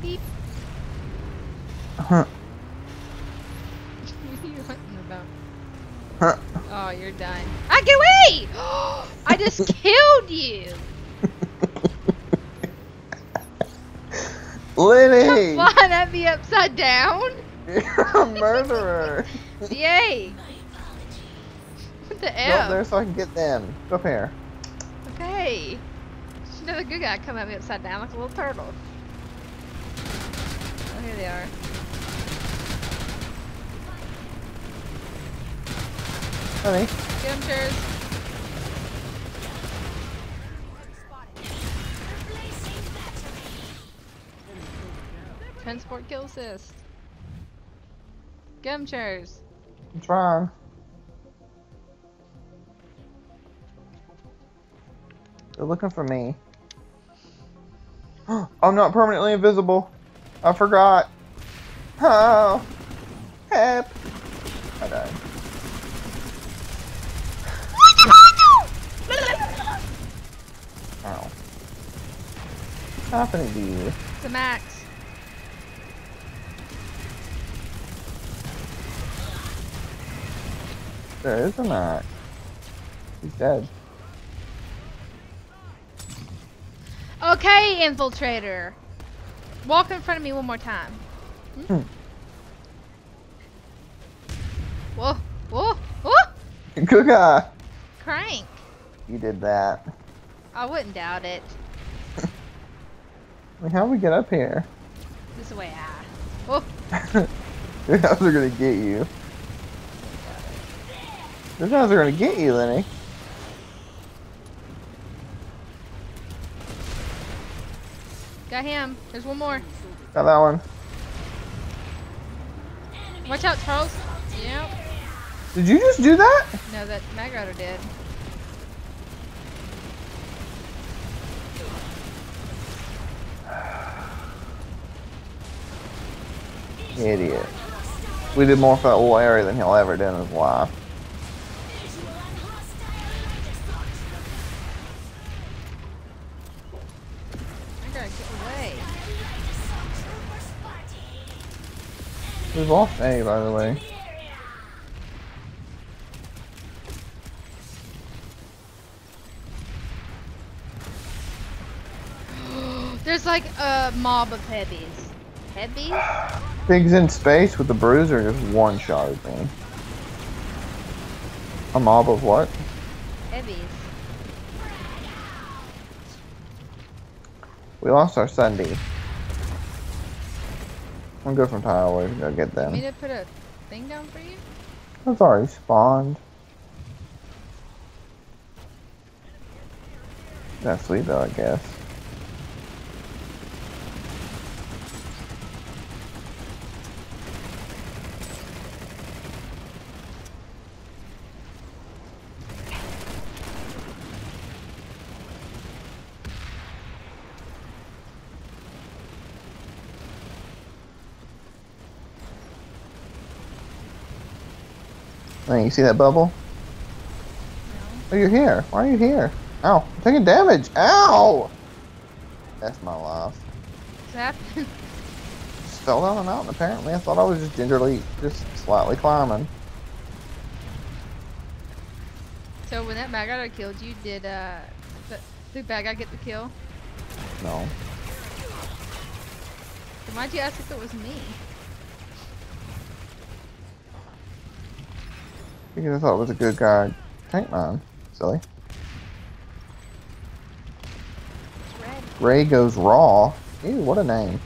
beep. Huh. What are you hunting about? Huh. Oh, you're done. Ah, get away! I just killed you! Lenny! Stop flying at me upside down! You're a murderer! Yay! What the Go up there F? so I can get them. Go up here. Okay. Another good guy come at me upside down like a little turtle. Oh, here they are. Honey. Get him, Chairs. Transport kill assist. Get him, Chairs. I'm trying. They're looking for me. I'm not permanently invisible. I forgot. Oh. Help. I died. Ow. What's happening to you? It's a max. There is a Max. He's dead. Okay, infiltrator. Walk in front of me one more time. Hmm? Whoa, whoa, whoa! Good guy. Crank. You did that. I wouldn't doubt it. I mean, how do we get up here? This is the way I. Whoa. Good guys are gonna get you. Good guys are gonna get you, Lenny. Got him. There's one more. Got that one. Watch out, Charles. Yep. Did you just do that? No, that Mag Rider did. Idiot. We did more for that little area than he'll ever do in his life. I gotta get away. We've lost A, by the way. There's like a mob of heavies. Heavies? Pigs in space with the bruiser just one-shotted me. A mob of what? Heavies. We lost our Sunday. I'm gonna go from Tyler to go get You want me them. to put a thing down for you? It's already spawned. That's sweet though, I guess. Hey, you see that bubble? No. Oh, you're here. Why are you here? Ow, I'm taking damage. Ow! That's my life. What's happening? Just fell down a mountain apparently. I thought I was just gingerly, just slightly climbing. So when that bad guy killed you, did the bad guy get the kill? No. Then why'd you ask if it was me? Because I thought it was a good guy tank mine. Silly. It's red. Ray goes raw. Ew, what a name.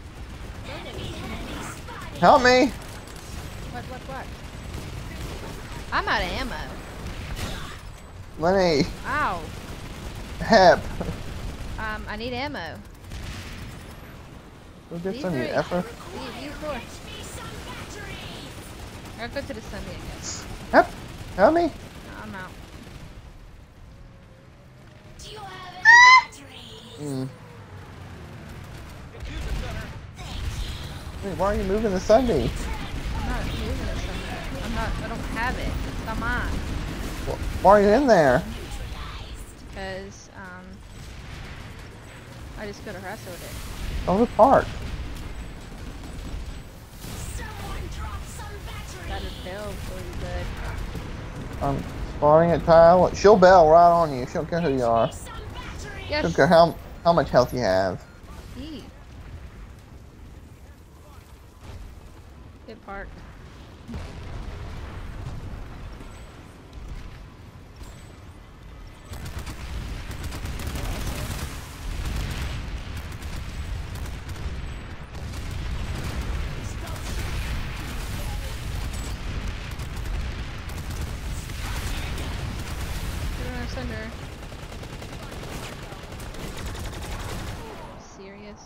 Help me! What? I'm out of ammo. Lenny, Ow. help! I need ammo. Go get These some, you three. effer. These four. I'll go to the Sunday, I guess. Help! Help me! No, I'm out. Mm. Wait, why are you moving the Sunday? I'm not moving it somewhere. I don't have it. It's not mine. Why are you in there? Because, I just could have wrestled it. Oh, the park. Hopefully, bud. I'm spawning at Tile. She'll bail right on you. She don't care who you are. Yes. She don't care how much health you have. Eee. Get parked. Asunder. Serious?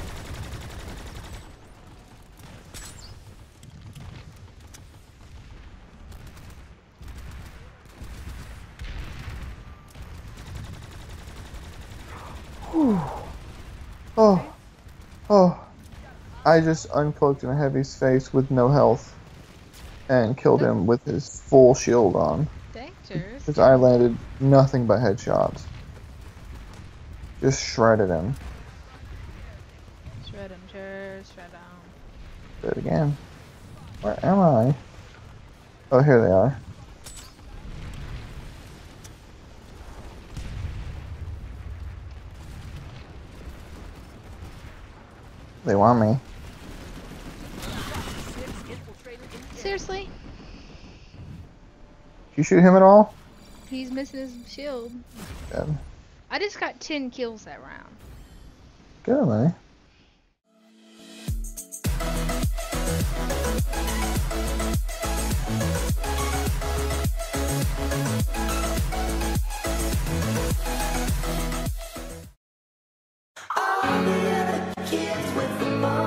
Whew. Oh. Oh. I just uncloaked in a Heavy's face with no health and killed him with his full shield on. Dangerous. Because I landed nothing but headshots. Just shredded him. Shred him, shred him. Do it again. Where am I? Oh, here they are. They want me. Seriously? Did you shoot him at all? He's missing his shield. Good. I just got 10 kills that round. Good, man. All the other kids with the ball.